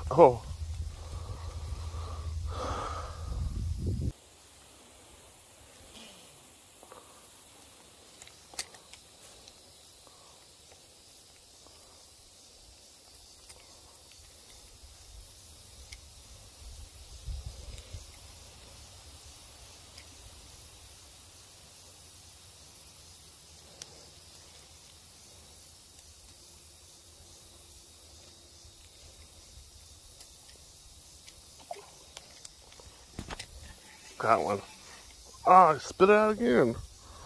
Oh. Got one. Ah, I spit it out again.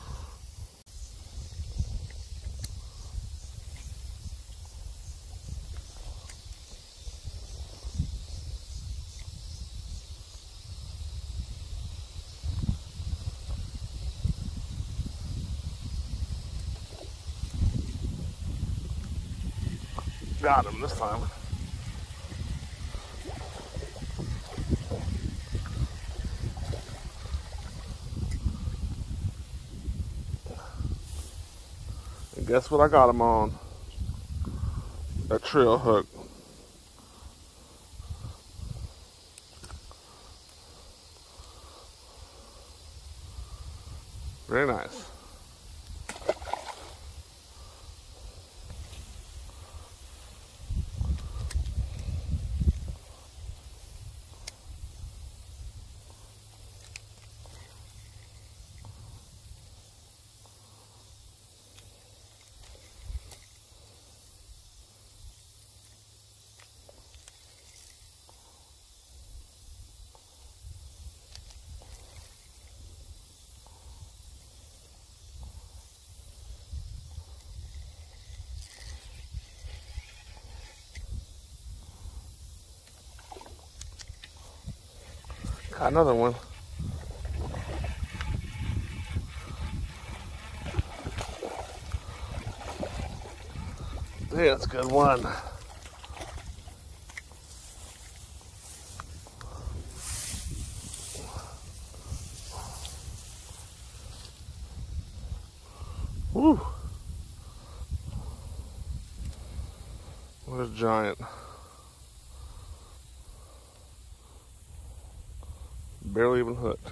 Got him this time. And guess what I got him on? A trail hook. Very nice. Got another one. Yeah, that's a good one. Woo. What a giant. Barely even hooked.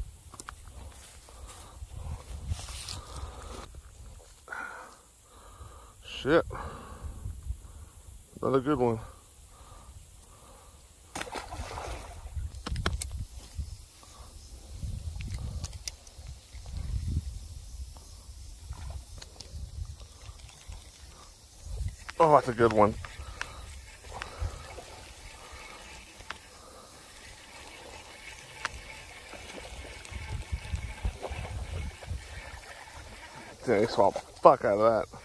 Shit. Another good one. Oh, that's a good one. Yeah, he swallowed the fuck out of that.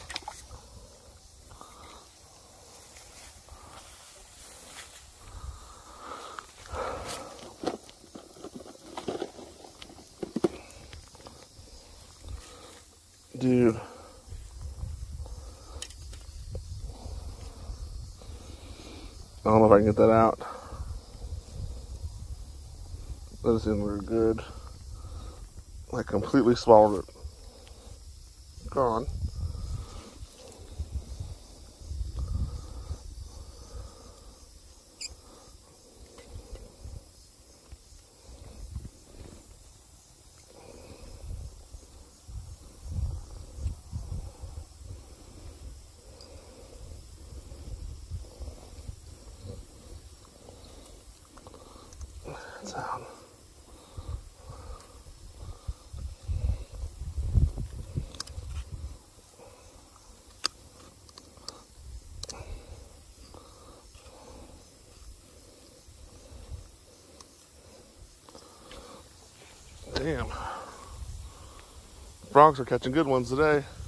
Dude. I don't know if I can get that out. That is in really good. I completely swallowed it. Gone. It's out. Damn. Frogs are catching good ones today.